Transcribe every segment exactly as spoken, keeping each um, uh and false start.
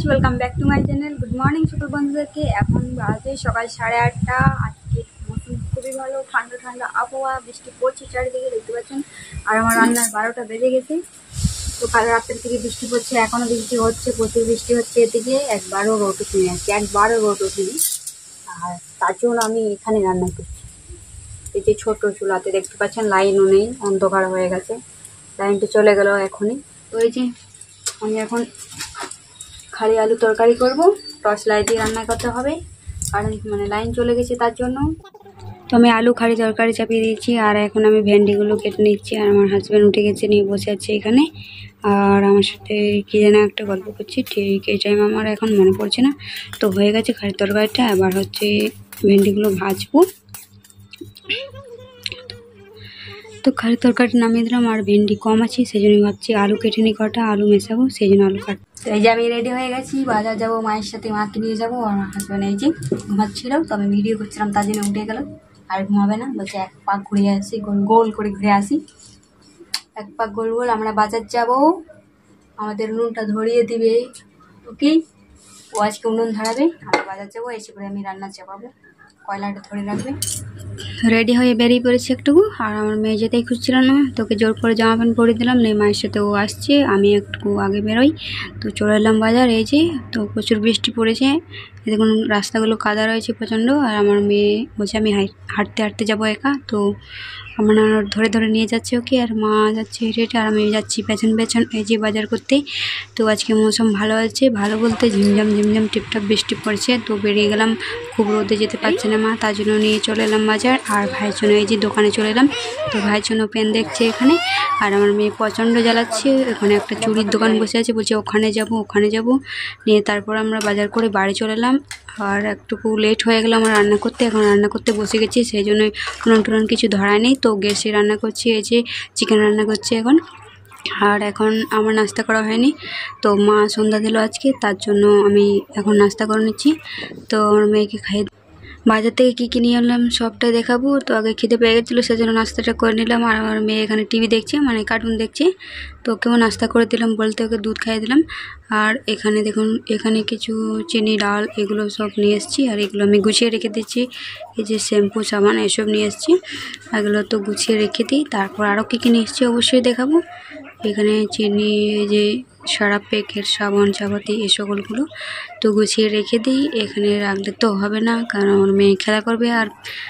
Welcome back to my channel. Good morning সকল বন্ধুদেরকে। এখন বাজে সকাল সাড়ে আটটা। আজকে মৌসুম খুবই ভালো, ঠান্ডা ঠান্ডা আবহাওয়া, বৃষ্টি পড়ছে চারিদিকে দেখতে পাচ্ছেন। আর আমার রান্নার বারোটা বেজে গেছে। তো কাল রাতের থেকে বৃষ্টি পড়ছে, এখনও বৃষ্টি হচ্ছে, প্রচুর বৃষ্টি হচ্ছে। এদিকে একবারও রোদ উঠেনি, আজকে একবারও রোদ উঠেনি। আর তার জন্য আমি এখানে রান্না করছি। এই যে ছোটো চুলাতে দেখতে পাচ্ছেন লাইনও নেই, অন্ধকার হয়ে গেছে, লাইনটা চলে গেল এখনই। তো এই যে আমি এখন খালি আলু তরকারি করব, টর্চ লাইট দিয়ে রান্না করতে হবে, কারণ মানে লাইন চলে গেছে তার জন্য। তো আমি আলু খালি তরকারি চাপিয়ে দিয়েছি, আর এখন আমি ভেন্ডিগুলো কেটে নিচ্ছি। আর আমার হাজব্যান্ড উঠে গেছে, নিয়ে বসে আছে এখানে, আর আমার সাথে কী যেন একটা গল্প করছি। ঠিক এই টাইম আমার এখন মনে পড়ছে না। তো হয়ে গেছে খালি তরকারিটা, এবার হচ্ছে ভেন্ডিগুলো ভাজবো। তো খালি তরকারি নামিয়ে দিলাম, আর ভেন্ডি কম আছে সেই জন্য ভাবছি আলু কেটে নিই, কটা আলু মেশাবো, সেই জন্য আলু কাট। এই যে আমি রেডি হয়ে গেছি, বাজার যাবো, মায়ের সাথে মাকে নিয়ে যাবো। আর আমার হাজব্যান্ড এই যে ঘুমাচ্ছিল, তো আমি ভিডিও করছিলাম তার জন্য উঠে গেল। আর ঘুমাবে না, বলছে এক পাক ঘুরে আসি, গোল গোল করে ঘুরে আসি, এক পাক গোল গোল। আমরা বাজার যাব, আমাদের উনুনটা ধরিয়ে দিবে, ওকে। ও আজকে উনুন ধরাবে, আমরা বাজার যাবো, এসে করে আমি রান্না চাপাবো, কয়লাটা ধরে রাখবে। রেডি হয়ে বেরিয়ে পড়েছি একটুকু। আর আমার মেয়ে যেতেই খুঁজছিল না, তোকে জোর করে জামা প্যান্ট পরে দিলাম, নেই মায়ের সাথে ও আসছে, আমি একটু আগে বেরোই। তো চলে এলাম বাজার। এই যে তো প্রচুর বৃষ্টি পড়েছে, দেখুন রাস্তাগুলো কাদা রয়েছে প্রচণ্ড। আর আমার মেয়ে বলছে আমি হাঁটতে হাঁটতে যাবো একা, তো আমার ধরে ধরে নিয়ে যাচ্ছে ওকে, আর মা যাচ্ছে হেঁটে হেঁটে, আর আমি যাচ্ছি পেছন পেছন এই যে বাজার করতে। তো আজকে মৌসুম ভালো আছে, ভালো বলতে ঝিমঝাম ঝিমঝাম টিপটাপ বৃষ্টি পড়ছে। তো বেরিয়ে গেলাম, খুব রোদে যেতে পারছে না মা, তার জন্য নিয়ে চলে এলাম বাজার। আর ভাইয়ের জন্য এই যে দোকানে চলে এলাম, তো ভাইয়ের জন্য পেন দেখছে এখানে। আর আমার মেয়ে প্রচণ্ড জ্বালাচ্ছে, ওখানে একটা চুড়ির দোকান বসে আছে, বলছে ওখানে যাব ওখানে যাব। নিয়ে তারপর আমরা বাজার করে বাড়ি চলে এলাম। আর একটুকু লেট হয়ে গেল আমার রান্না করতে, এখন রান্না করতে বসে গেছি, সেই জন্য উনুন টুনুন কিছু ধরায় নেই। তো গ্যাসে রান্না করছি, এই যে চিকেন রান্না করছি এখন। আর এখন আমার নাস্তা করা হয়নি, তো মা সন্ধ্যা দিল আজকে, তার জন্য আমি এখন নাস্তা করে নিচ্ছি। তো আমার মেয়েকে খাইয়ে বাজার থেকে কী কী নিয়ে আনলাম সবটা দেখাবো। তো আগে খিদে পেয়ে গেছিলো, সেজন্য নাস্তাটা করে নিলাম। আর আমার মেয়ে এখানে টিভি দেখছে, মানে কার্টুন দেখছে, তো ওকেও নাস্তা করে দিলাম, বলতে ওকে দুধ খাইয়ে দিলাম। আর এখানে দেখুন, এখানে কিছু চিনি ডাল এগুলো সব নিয়ে এসেছি, আর এগুলো আমি গুছিয়ে রেখে দিচ্ছি। এই যে শ্যাম্পু সাবান এসব নিয়ে এসেছি, এগুলো তো গুছিয়ে রেখে দিই। তারপর আরও কী কী নিয়ে এসেছি অবশ্যই দেখাবো। এখানে চিনি, যে সারা প্যাকেট সাবান চাপাতি এই সকলগুলো তো গুছিয়ে রেখে দিই। এখানে রাখলে তো হবে না, কারণ আমার মেয়ে খেলা করবে, আর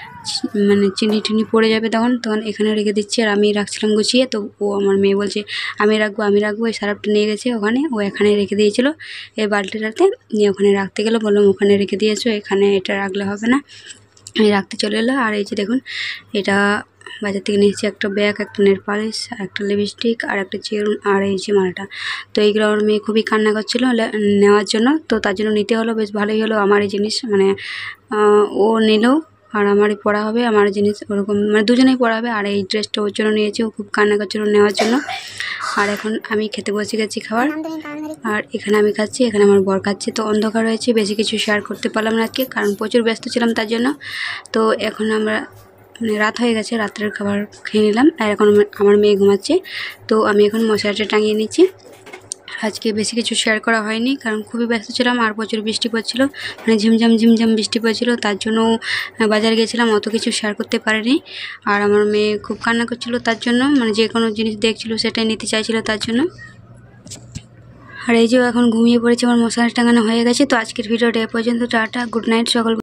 মানে চিনি টিনি পড়ে যাবে তখন তখন এখানে রেখে দিচ্ছি। আর আমি রাখছিলাম গুছিয়ে, তো ও আমার মেয়ে বলছে আমি রাখবো আমি রাখবো, এই সারাপটা নিয়ে গেছে ওখানে, ও এখানে রেখে দিয়েছিলো এই বালতিটাতে, নিয়ে ওখানে রাখতে গেলো, বললাম ওখানে রেখে দিয়েছো, এখানে এটা রাখলে হবে না, আমি রাখতে চলে এলো। আর এই যে দেখুন, এটা বাজার থেকে নিয়েছি একটা ব্যাগ, একটা নেল পালিশ, একটা লিপস্টিক, আর একটা চেরুন, আর এই যে মালাটা। তো এইগুলো আমার মেয়ে খুবই কান্না করছিলো নেওয়ার জন্য, তো তার জন্য নিতে হলো, বেশ ভালোই হলো। আমার এই জিনিস মানে ও নিলেও আর আমারই পড়া হবে, আমার জিনিস ওরকম মানে দুজনেই পড়া হবে। আর এই ড্রেসটা ওর জন্য নিয়েছি, ও খুব কান্না করছিলো নেওয়ার জন্য। আর এখন আমি খেতে বসে গেছি খাবার, আর এখানে আমি খাচ্ছি, এখানে আমার বর খাচ্ছে। তো অন্ধকার হয়েছে, বেশি কিছু শেয়ার করতে পারলাম না আজকে, কারণ প্রচুর ব্যস্ত ছিলাম তার জন্য। তো এখন আমরা মানে রাত হয়ে গেছে, রাত্রের খাবার খেয়ে নিলাম। আর এখন আমার মেয়ে ঘুমাচ্ছে, তো আমি এখন মশারিটা টাঙিয়ে নিচ্ছি। আজকে বেশি কিছু শেয়ার করা হয়নি, কারণ খুবই ব্যস্ত ছিলাম, আর প্রচুর বৃষ্টি পড়ছিল, মানে ঝিমঝাম ঝিমঝাম বৃষ্টি পড়ছিল, তার জন্য বাজারে গেছিলাম, অত কিছু শেয়ার করতে পারিনি। আর আমার মেয়ে খুব কান্না করছিল তার জন্য, মানে যে কোনো জিনিস দেখছিল সেটাই নিতে চাইছিল তার জন্য। আর এই যে এখন ঘুমিয়ে পড়েছে, আমার মশারি টাঙানো হয়ে গেছে। তো আজকের ভিডিওটা এ পর্যন্ত, টাটা, গুড নাইট সকল।